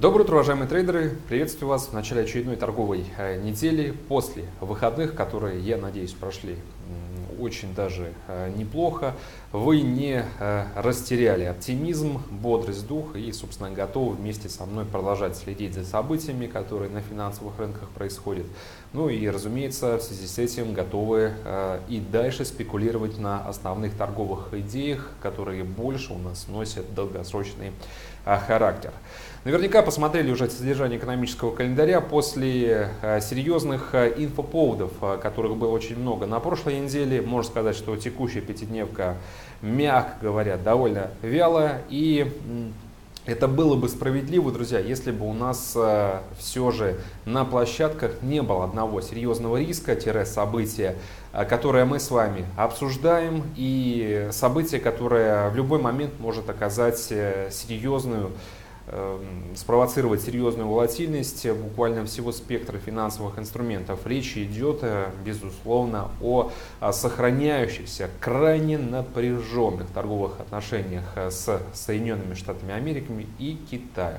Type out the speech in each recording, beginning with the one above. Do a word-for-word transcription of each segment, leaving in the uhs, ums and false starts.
Доброе утро, уважаемые трейдеры! Приветствую вас в начале очередной торговой недели после выходных, которые, я надеюсь, прошли очень даже неплохо. Вы не растеряли оптимизм, бодрость духа и, собственно, готовы вместе со мной продолжать следить за событиями, которые на финансовых рынках происходят. Ну и, разумеется, в связи с этим готовы и дальше спекулировать на основных торговых идеях, которые больше у нас носят долгосрочный характер. Наверняка посмотрели уже содержание экономического календаря после серьезных инфоповодов, которых было очень много на прошлой неделе. Можно сказать, что текущая пятидневка, мягко говоря, довольно вялая. И это было бы справедливо, друзья, если бы у нас все же на площадках не было одного серьезного риска-события, которое мы с вами обсуждаем, и событие, которое в любой момент может оказать серьезную спровоцировать серьезную волатильность буквально всего спектра финансовых инструментов. Речь идет, безусловно, о сохраняющихся крайне напряженных торговых отношениях с Соединенными Штатами Америки и Китаем.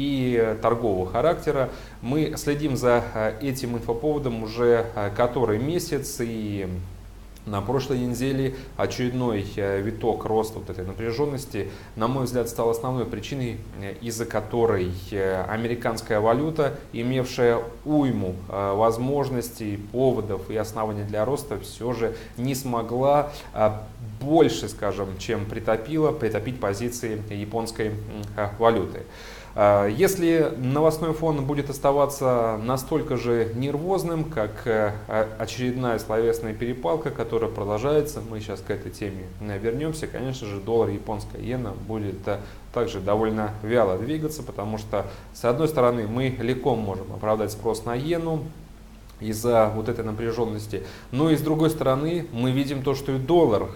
И торгового характера. Мы следим за этим инфоповодом уже который месяц, и на прошлой неделе очередной виток роста вот этой напряженности, на мой взгляд, стал основной причиной, из-за которой американская валюта, имевшая уйму возможностей, поводов и оснований для роста, все же не смогла больше, скажем, чем притопила, притопить позиции японской валюты. Если новостной фон будет оставаться настолько же нервозным, как очередная словесная перепалка, которая продолжается, мы сейчас к этой теме вернемся, конечно же, доллар, японская иена будет также довольно вяло двигаться, потому что, с одной стороны, мы легко можем оправдать спрос на иену из-за вот этой напряженности. Но и с другой стороны мы видим то, что и доллар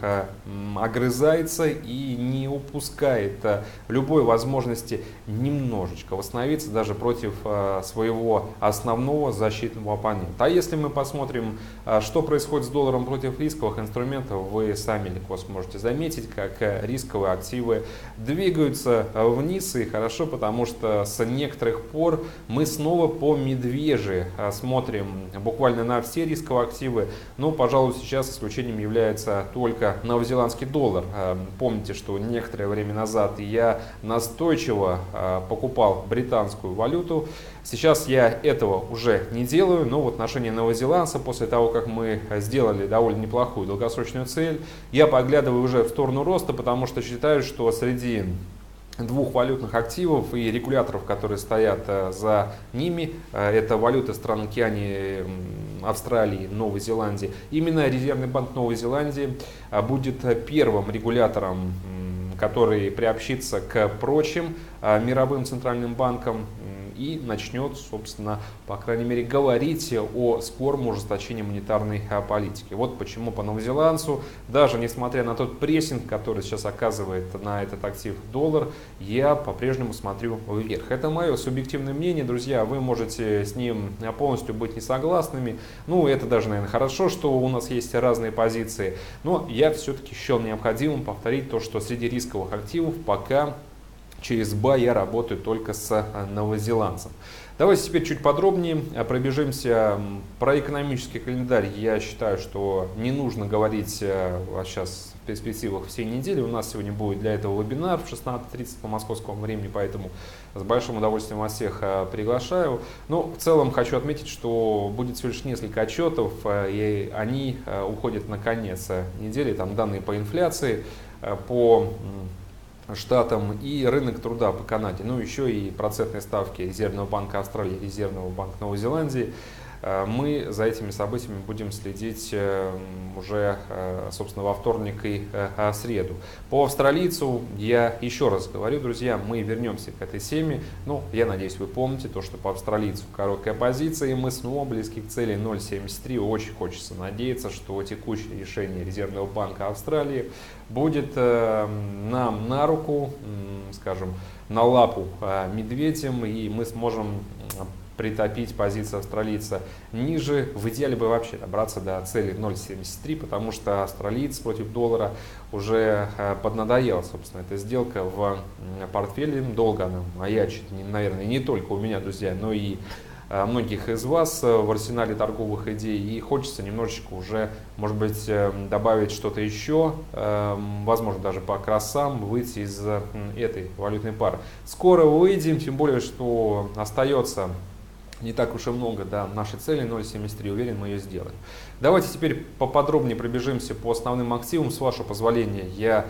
огрызается и не упускает любой возможности немножечко восстановиться даже против своего основного защитного оппонента. А если мы посмотрим, что происходит с долларом против рисковых инструментов, вы сами легко сможете заметить, как рисковые активы двигаются вниз, и хорошо, потому что с некоторых пор мы снова по медвежьи смотрим буквально на все рисковые активы. Но, пожалуй, сейчас исключением является только новозеландский доллар. Помните, что некоторое время назад я настойчиво покупал британскую валюту. Сейчас я этого уже не делаю, но в отношении новозеландца, после того, как мы сделали довольно неплохую долгосрочную цель, я поглядываю уже в сторону роста, потому что считаю, что среди двух валютных активов и регуляторов, которые стоят за ними, это валюты стран Океании, Австралии, Новой Зеландии. Именно Резервный банк Новой Зеландии будет первым регулятором, который приобщится к прочим мировым центральным банкам и начнет, собственно, по крайней мере, говорить о скором ужесточении монетарной политики. Вот почему по новозеландцу, даже несмотря на тот прессинг, который сейчас оказывает на этот актив доллар, я по-прежнему смотрю вверх. Это мое субъективное мнение, друзья, вы можете с ним полностью быть не согласными. Ну, это даже, наверное, хорошо, что у нас есть разные позиции, но я все-таки счел необходимым повторить то, что среди рисковых активов пока через бай я работаю только с новозеландцем. Давайте теперь чуть подробнее пробежимся про экономический календарь. Я считаю, что не нужно говорить сейчас в перспективах всей недели. У нас сегодня будет для этого вебинар в шестнадцать тридцать по московскому времени, поэтому с большим удовольствием вас всех приглашаю. Но в целом хочу отметить, что будет всего лишь несколько отчетов, и они уходят на конец недели. Там данные по инфляции, по штатам и рынок труда по Канаде, ну еще и процентные ставки Резервного банка Австралии, Резервного банка Новой Зеландии. Мы за этими событиями будем следить уже, собственно, во вторник и среду. По австралийцу я еще раз говорю, друзья, мы вернемся к этой теме. Ну, я надеюсь, вы помните то, что по австралийцу короткая позиция, и мы снова близки к цели ноль семьдесят три. Очень хочется надеяться, что текущее решение Резервного банка Австралии будет нам на руку, скажем, на лапу медведям, и мы сможем притопить позиции австралийца ниже. В идеале бы вообще добраться до цели ноль семьдесят три, потому что австралиец против доллара уже поднадоела, собственно, эта сделка в портфеле. Долго она маячит, наверное, не только у меня, друзья, но и многих из вас в арсенале торговых идей, и хочется немножечко уже, может быть, добавить что-то еще, возможно, даже по кросам выйти из этой валютной пары. Скоро выйдем, тем более, что остается не так уж и много до нашей цели ноль семьдесят три, уверен, мы ее сделаем. Давайте теперь поподробнее пробежимся по основным активам, с вашего позволения. Я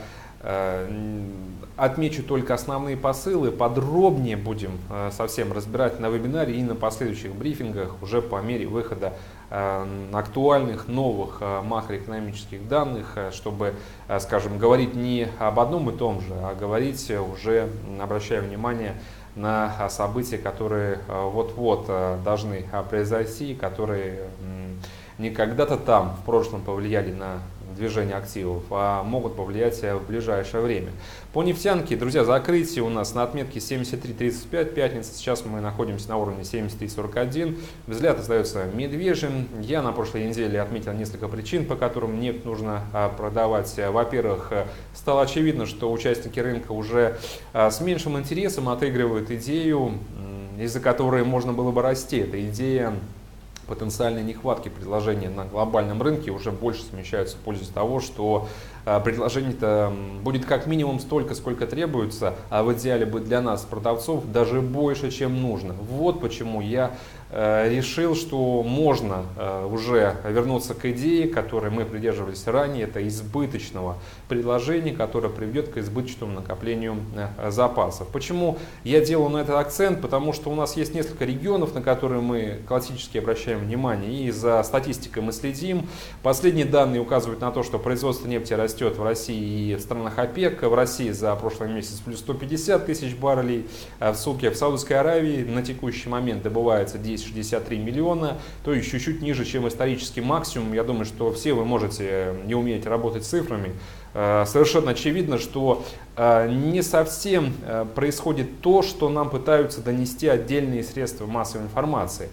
отмечу только основные посылы, подробнее будем совсем разбирать на вебинаре и на последующих брифингах уже по мере выхода актуальных новых макроэкономических данных, чтобы, скажем, говорить не об одном и том же, а говорить уже, обращая внимание на события, которые вот-вот должны произойти, которые не когда-то там в прошлом повлияли на движение активов, а могут повлиять в ближайшее время. По нефтянке, друзья, закрытие у нас на отметке семьдесят три тридцать пять, пятница. Сейчас мы находимся на уровне семьдесят три сорок один. Взгляд остается медвежьим. Я на прошлой неделе отметил несколько причин, по которым нефть нужно продавать. Во-первых, стало очевидно, что участники рынка уже с меньшим интересом отыгрывают идею, из-за которой можно было бы расти. Это идея потенциальной нехватки предложения на глобальном рынке уже больше смещаются в пользу того, что предложений-то будет как минимум столько, сколько требуется, а в идеале будет для нас, продавцов, даже больше, чем нужно. Вот почему я решил, что можно уже вернуться к идее, которой мы придерживались ранее, это избыточного предложения, которое приведет к избыточному накоплению запасов. Почему я делаю на этот акцент? Потому что у нас есть несколько регионов, на которые мы классически обращаем внимание, и за статистикой мы следим. Последние данные указывают на то, что производство нефти растет в России и в странах ОПЕК. В России за прошлый месяц плюс сто пятьдесят тысяч баррелей в сутки. В Саудовской Аравии на текущий момент добывается десять целых шестьдесят три миллиона, то есть чуть-чуть ниже, чем исторический максимум. Я думаю, что все вы можете, не умеете работать с цифрами. Совершенно очевидно, что не совсем происходит то, что нам пытаются донести отдельные средства массовой информации.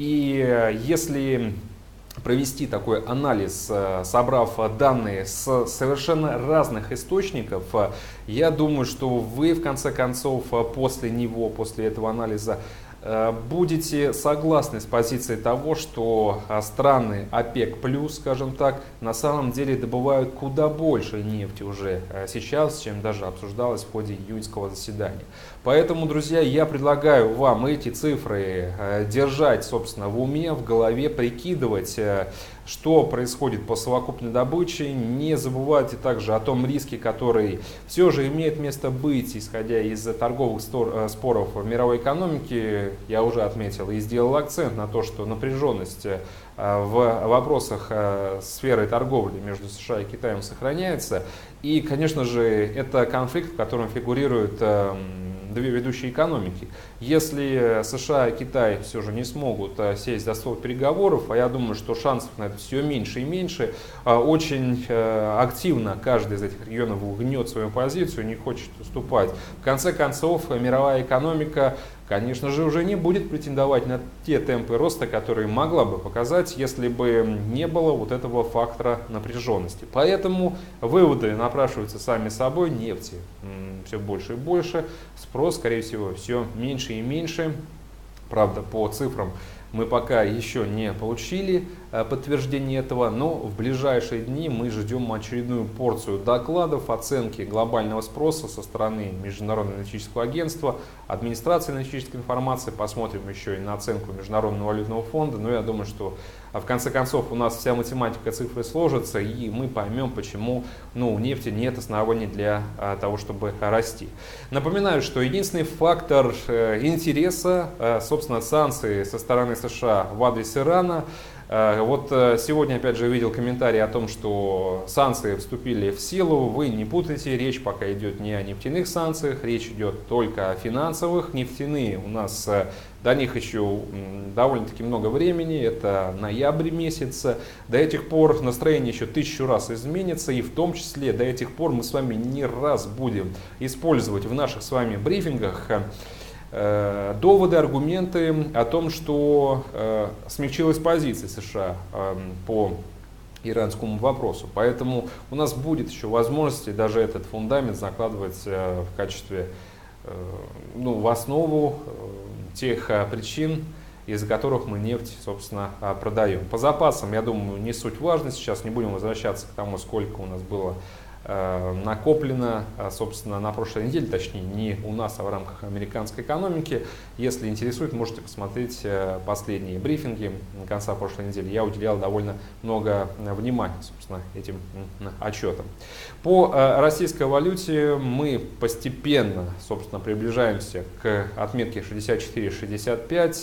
И если провести такой анализ, собрав данные с совершенно разных источников, я думаю, что вы в конце концов после него, после этого анализа будете согласны с позицией того, что страны ОПЕК+, скажем так, на самом деле добывают куда больше нефти уже сейчас, чем даже обсуждалось в ходе июньского заседания. Поэтому, друзья, я предлагаю вам эти цифры держать, собственно, в уме, в голове, прикидывать, что происходит по совокупной добыче. Не забывайте также о том риске, который все же имеет место быть, исходя из торговых споров в мировой экономике. Я уже отметил и сделал акцент на то, что напряженность в вопросах сферы торговли между США и Китаем сохраняется. И, конечно же, это конфликт, в котором фигурируют две ведущие экономики. Если США и Китай все же не смогут сесть за стол переговоров, а я думаю, что шансов на это все меньше и меньше, очень активно каждый из этих регионов гнет свою позицию, не хочет уступать. В конце концов, мировая экономика, конечно же, уже не будет претендовать на те темпы роста, которые могла бы показать, если бы не было вот этого фактора напряженности. Поэтому выводы напрашиваются сами собой. Нефти все больше и больше, спрос, скорее всего, все меньше и меньше. Правда, по цифрам мы пока еще не получили подтверждение этого, но в ближайшие дни мы ждем очередную порцию докладов, оценки глобального спроса со стороны Международного энергетического агентства, администрации энергетической информации. Посмотрим еще и на оценку Международного валютного фонда. Но я думаю, что в конце концов у нас вся математика цифры сложится, и мы поймем, почему ну, у нефти нет оснований для того, чтобы расти. Напоминаю, что единственный фактор интереса, собственно, санкции со стороны США в адрес Ирана. Вот сегодня опять же видел комментарий о том, что санкции вступили в силу. Вы не путайте, речь пока идет не о нефтяных санкциях, речь идет только о финансовых. Нефтяные у нас, до них еще довольно-таки много времени, это ноябрь месяц. До этих пор настроение еще тысячу раз изменится, и в том числе до этих пор мы с вами не раз будем использовать в наших с вами брифингах э, доводы, аргументы о том, что э, смягчилась позиция США э, по иранскому вопросу. Поэтому у нас будет еще возможность даже этот фундамент закладывать э, в качестве, э, ну, в основу э, тех э, причин, из-за которых мы нефть, собственно, продаем. По запасам, я думаю, не суть важно. Сейчас не будем возвращаться к тому, сколько у нас было э, накоплено, собственно, на прошлой неделе, точнее, не у нас, а в рамках американской экономики. Если интересует, можете посмотреть последние брифинги конца прошлой недели. Я уделял довольно много внимания, собственно, этим отчетам. По э, российской валюте мы постепенно, собственно, приближаемся к отметке шестьдесят четыре шестьдесят пять.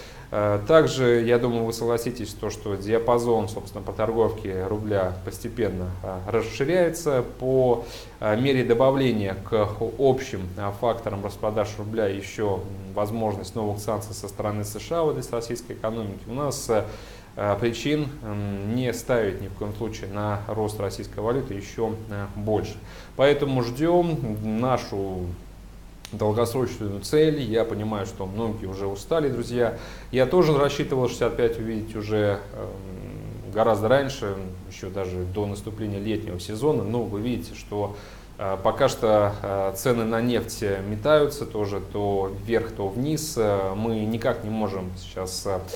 Также, я думаю, вы согласитесь, то, что диапазон, собственно, по торговке рубля постепенно расширяется. По мере добавления к общим факторам распродаж рубля еще возможность новых санкций со стороны США в адрес российской экономики. У нас причин не ставить ни в коем случае на рост российской валюты еще больше. Поэтому ждем нашу долгосрочную цель. Я понимаю, что многие уже устали, друзья. Я тоже рассчитывал шестьдесят пять увидеть уже э, гораздо раньше, еще даже до наступления летнего сезона. Но вы видите, что э, пока что э, цены на нефть метаются тоже то вверх, то вниз. Э, мы никак не можем сейчас э,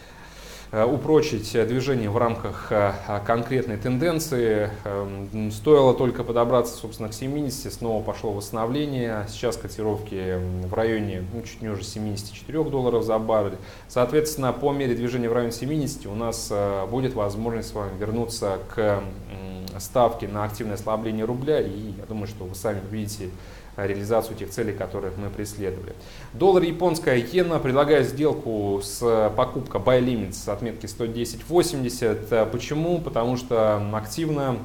упрочить движение в рамках конкретной тенденции. Стоило только подобраться, собственно, к семидесяти, снова пошло восстановление. Сейчас котировки в районе, ну, чуть ниже семидесяти четырёх долларов за баррель. Соответственно, по мере движения в районе семидесяти у нас будет возможность с вами вернуться к ставке на активное ослабление рубля. И я думаю, что вы сами увидите реализацию тех целей, которых мы преследовали. Доллар, японская иена. Предлагаю сделку с покупкой buy limit с отметки сто десять восемьдесят. Почему? Потому что активно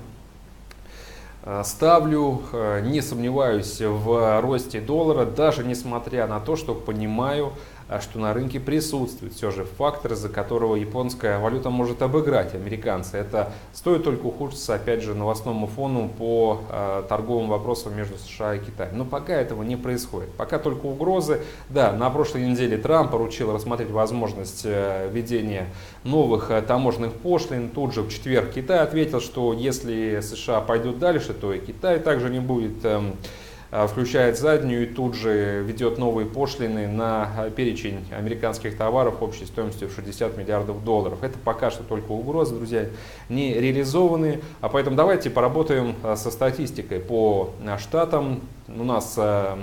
ставлю, не сомневаюсь в росте доллара, даже несмотря на то, что понимаю, что на рынке присутствует все же фактор, из-за которого японская валюта может обыграть американца. Это стоит только ухудшиться, опять же, новостному фону по э, торговым вопросам между США и Китаем. Но пока этого не происходит. Пока только угрозы. Да, на прошлой неделе Трамп поручил рассмотреть возможность э, введения новых э, таможенных пошлин. Тут же в четверг Китай ответил, что если США пойдут дальше, то и Китай также не будет э, включает заднюю и тут же ведет новые пошлины на перечень американских товаров общей стоимостью в шестьдесят миллиардов долларов. Это пока что только угрозы, друзья, не реализованные. А поэтому давайте поработаем со статистикой по штатам. У нас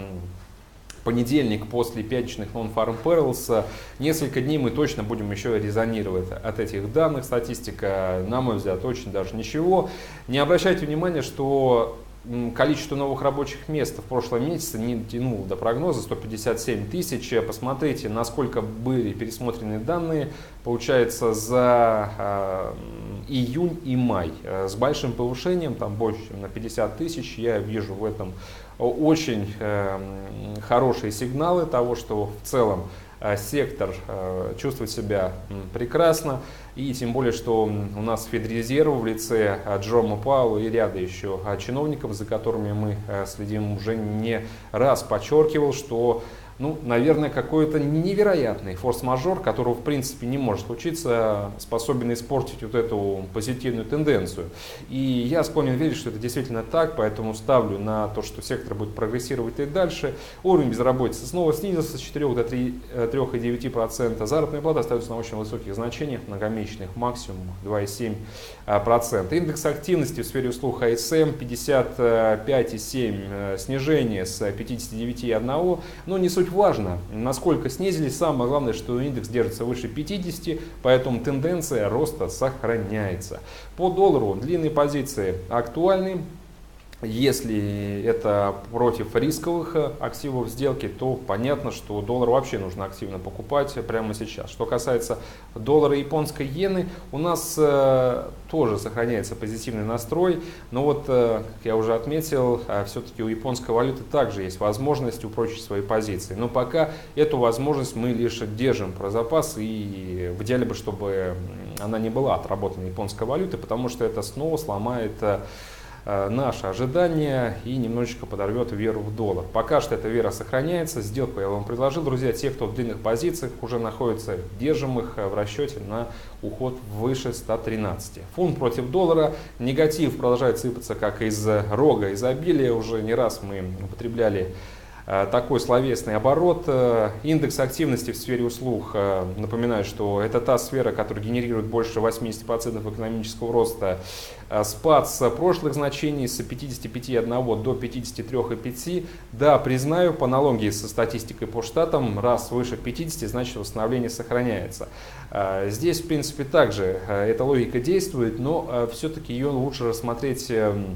понедельник после пятничных non-farm payrolls. Несколько дней мы точно будем еще резонировать от этих данных. Статистика, на мой взгляд, очень даже ничего. Не обращайте внимания, что количество новых рабочих мест в прошлом месяце не дотянуло до прогноза сто пятьдесят семь тысяч. Посмотрите, насколько были пересмотрены данные. Получается, за э, июнь и май э, с большим повышением, там больше, чем на пятьдесят тысяч. Я вижу в этом очень э, хорошие сигналы того, что в целом сектор чувствует себя прекрасно, и тем более, что у нас Федрезерв в лице Джерома Пауэлла и ряда еще чиновников, за которыми мы следим, уже не раз подчеркивал, что, ну, наверное, какой-то невероятный форс-мажор, которого в принципе не может случиться, способен испортить вот эту позитивную тенденцию. И я склонен верить, что это действительно так, поэтому ставлю на то, что сектор будет прогрессировать и дальше. Уровень безработицы снова снизился с четырёх до трёх целых девяти десятых процента. Заработная плата остается на очень высоких значениях, многомесячных максимум два целых семь десятых процента. Индекс активности в сфере услуг ай эс эм пятьдесят пять целых семь десятых процента, снижение с пятидесяти девяти целых одного десятых процента, но не суть важно, насколько снизились. Самое главное, что индекс держится выше пятидесяти, поэтому тенденция роста сохраняется. По доллару длинные позиции актуальны. Если это против рисковых активов сделки, то понятно, что доллар вообще нужно активно покупать прямо сейчас. Что касается доллара и японской иены, у нас э, тоже сохраняется позитивный настрой. Но вот, э, как я уже отметил, э, все-таки у японской валюты также есть возможность упрочить свои позиции. Но пока эту возможность мы лишь держим про запас, и в идеале бы, чтобы она не была отработана японской валютой, потому что это снова сломает э, наши ожидания и немножечко подорвет веру в доллар. Пока что эта вера сохраняется. Сделку я вам предложил, друзья. Те, кто в длинных позициях, уже находятся, держим их в расчете на уход выше ста тринадцати. Фунт против доллара. Негатив продолжает сыпаться как из рога изобилия. Уже не раз мы употребляли такой словесный оборот. Индекс активности в сфере услуг, напоминаю, что это та сфера, которая генерирует больше восьмидесяти процентов экономического роста. Спад с прошлых значений с пятидесяти пяти и одного до пятидесяти трёх и пяти. Да, признаю, по аналогии со статистикой по штатам, раз выше пятидесяти, значит восстановление сохраняется. Здесь, в принципе, также эта логика действует, но все-таки ее лучше рассмотреть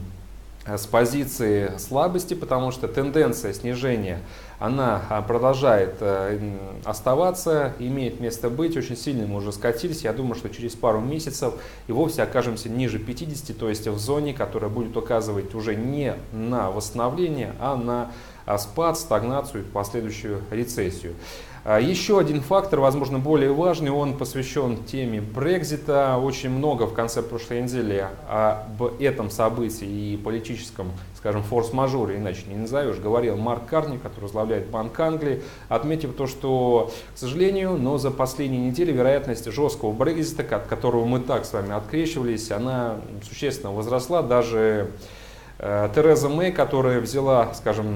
с позиции слабости, потому что тенденция снижения, она продолжает оставаться, имеет место быть. Очень сильно мы уже скатились. Я думаю, что через пару месяцев и вовсе окажемся ниже пятидесяти, то есть в зоне, которая будет указывать уже не на восстановление, а на спад, стагнацию и последующую рецессию. Еще один фактор, возможно, более важный, он посвящен теме Брексита. Очень много в конце прошлой недели об этом событии и политическом, скажем, форс-мажоре, иначе не назовешь, говорил Марк Карни, который возглавляет Банк Англии, отметив то, что, к сожалению, но за последние недели вероятность жесткого Брексита, от которого мы так с вами открещивались, она существенно возросла. Даже Тереза Мэй, которая взяла, скажем,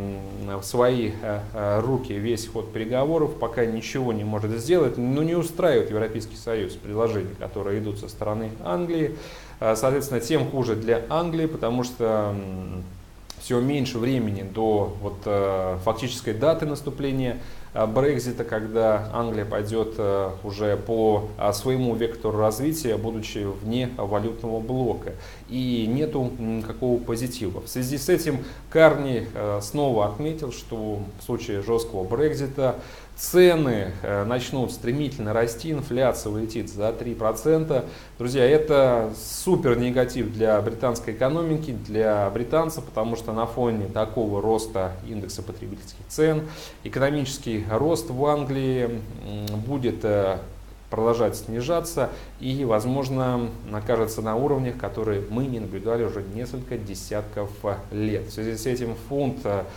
в свои руки весь ход переговоров, пока ничего не может сделать, но не устраивает Европейский Союз предложения, которые идут со стороны Англии. Соответственно, тем хуже для Англии, потому что все меньше времени до вот, фактической даты наступления Брексита, когда Англия пойдет уже по своему вектору развития, будучи вне валютного блока. И нету никакого позитива. В связи с этим Карни снова отметил, что в случае жесткого Брексита цены начнут стремительно расти, инфляция улетит за три процента. Друзья, это супер негатив для британской экономики, для британцев, потому что на фоне такого роста индекса потребительских цен экономический рост в Англии будет продолжать снижаться и, возможно, окажется на уровнях, которые мы не наблюдали уже несколько десятков лет. В связи с этим фунт,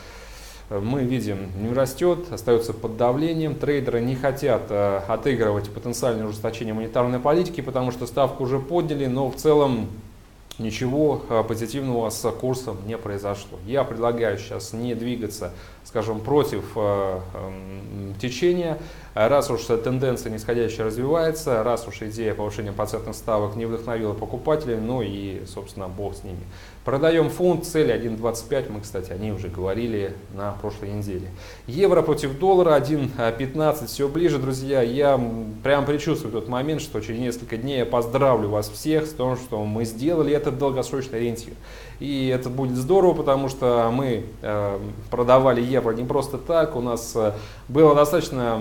мы видим, не растет, остается под давлением. Трейдеры не хотят отыгрывать потенциальное ужесточение монетарной политики, потому что ставку уже подняли, но в целом ничего позитивного с курсом не произошло. Я предлагаю сейчас не двигаться, скажем, против э, э, течения. Раз уж тенденция нисходящая развивается, раз уж идея повышения процентных ставок не вдохновила покупателей, ну и, собственно, бог с ними. Продаем фунт, цель один двадцать пять, мы, кстати, о ней уже говорили на прошлой неделе. Евро против доллара один пятнадцать, все ближе, друзья. Я прям предчувствую тот момент, что через несколько дней я поздравлю вас всех с том, что мы сделали этот долгосрочный ориентир. И это будет здорово, потому что мы э, продавали евро не просто так. У нас э, было достаточно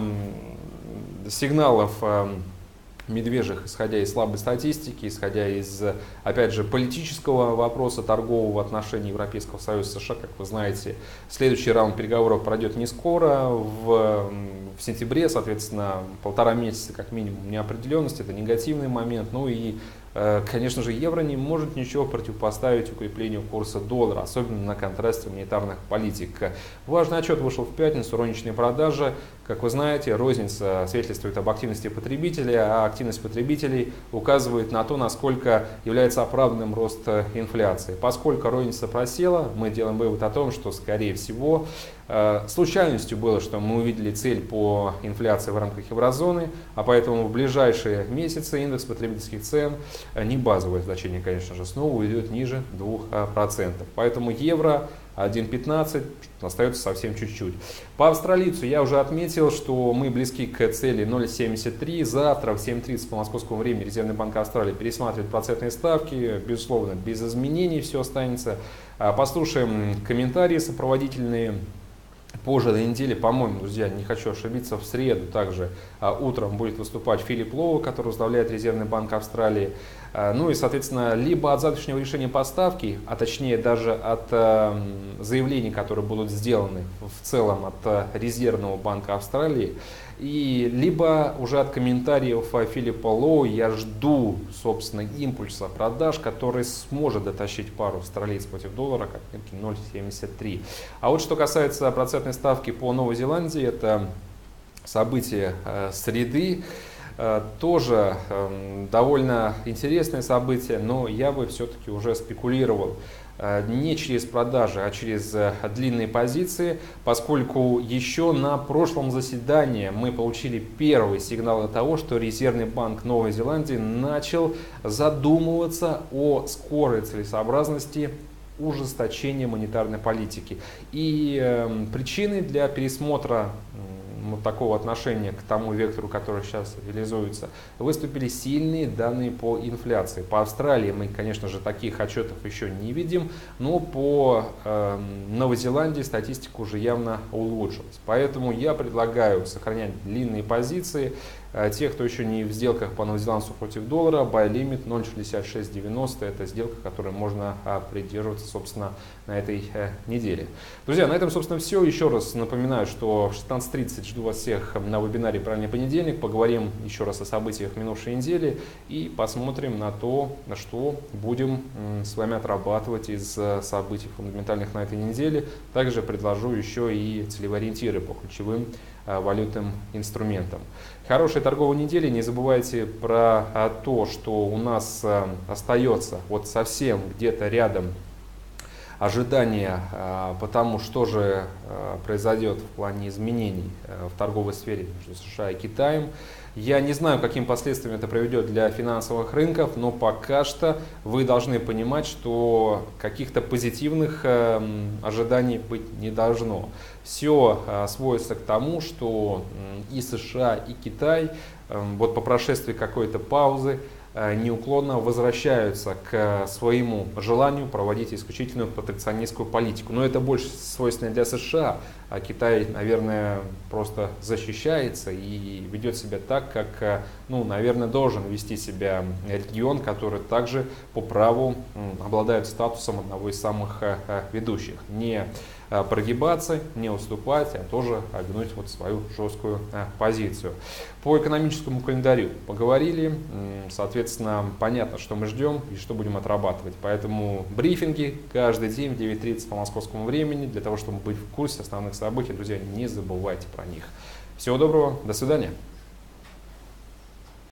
э, сигналов э, медвежьих, исходя из слабой статистики, исходя из, опять же, политического вопроса торгового в отношении Европейского Союза США. Как вы знаете, следующий раунд переговоров пройдет не скоро, в, в сентябре, соответственно, полтора месяца как минимум неопределенности, это негативный момент. Ну и конечно же, евро не может ничего противопоставить укреплению курса доллара, особенно на контрасте монетарных политик. Важный отчет вышел в пятницу, розничные продажи. Как вы знаете, розница свидетельствует об активности потребителей, а активность потребителей указывает на то, насколько является оправданным рост инфляции. Поскольку розница просела, мы делаем вывод о том, что, скорее всего, случайностью было, что мы увидели цель по инфляции в рамках еврозоны, а поэтому в ближайшие месяцы индекс потребительских цен, не базовое значение, конечно же, снова уйдет ниже двух процентов. Поэтому евро один пятнадцать остается совсем чуть-чуть. По австралийцу я уже отметил, что мы близки к цели ноль семьдесят три. Завтра в семь тридцать по московскому времени Резервный банк Австралии пересматривает процентные ставки. Безусловно, без изменений все останется. Послушаем комментарии сопроводительные. Позже на неделе, по-моему, друзья, не хочу ошибиться, в среду также а, утром будет выступать Филипп Лоу, который возглавляет Резервный банк Австралии. Ну и, соответственно, либо от завтрашнего решения поставки, а точнее даже от заявлений, которые будут сделаны в целом от Резервного банка Австралии, и либо уже от комментариев Филиппа Лоу я жду, собственно, импульса продаж, который сможет дотащить пару австралийцев против доллара к отметке ноль семьдесят три. А вот что касается процентной ставки по Новой Зеландии, это событие э, среды. Э, тоже э, довольно интересное событие, но я бы все-таки уже спекулировал не через продажи, а через длинные позиции, поскольку еще на прошлом заседании мы получили первые сигналы того, что Резервный банк Новой Зеландии начал задумываться о скорой целесообразности ужесточения монетарной политики. И э, причиной для пересмотра вот такого отношения к тому вектору, который сейчас реализуется, выступили сильные данные по инфляции. По Австралии мы, конечно же, таких отчетов еще не видим, но по э, Новой Зеландии статистика уже явно улучшилась. Поэтому я предлагаю сохранять длинные позиции. Те, кто еще не в сделках по новозеландцу против доллара, buy limit ноль шестьдесят шесть девяносто, это сделка, которой можно придерживаться, собственно, на этой неделе. Друзья, на этом, собственно, все. Еще раз напоминаю, что в шестнадцать тридцать жду вас всех на вебинаре «Правильный понедельник». Поговорим еще раз о событиях минувшей недели и посмотрим на то, на что будем с вами отрабатывать из событий фундаментальных на этой неделе. Также предложу еще и целевые ориентиры по ключевым валютным инструментам. Хорошей торговой недели. Не забывайте про то, что у нас остается вот совсем где-то рядом ожидания по тому, что же произойдет в плане изменений в торговой сфере между США и Китаем. Я не знаю, каким последствиям это приведет для финансовых рынков, но пока что вы должны понимать, что каких-то позитивных ожиданий быть не должно. Все сводится к тому, что и США, и Китай вот по прошествии какой-то паузы неуклонно возвращаются к своему желанию проводить исключительную протекционистскую политику. Но это больше свойственно для США, а Китай, наверное, просто защищается и ведет себя так, как, ну, наверное, должен вести себя регион, который также по праву обладает статусом одного из самых ведущих. Не прогибаться, не уступать, а тоже гнуть вот свою жесткую позицию. По экономическому календарю поговорили, соответственно, понятно, что мы ждем и что будем отрабатывать. Поэтому брифинги каждый день в девять тридцать по московскому времени, для того, чтобы быть в курсе основных событий. Друзья, не забывайте про них. Всего доброго, до свидания.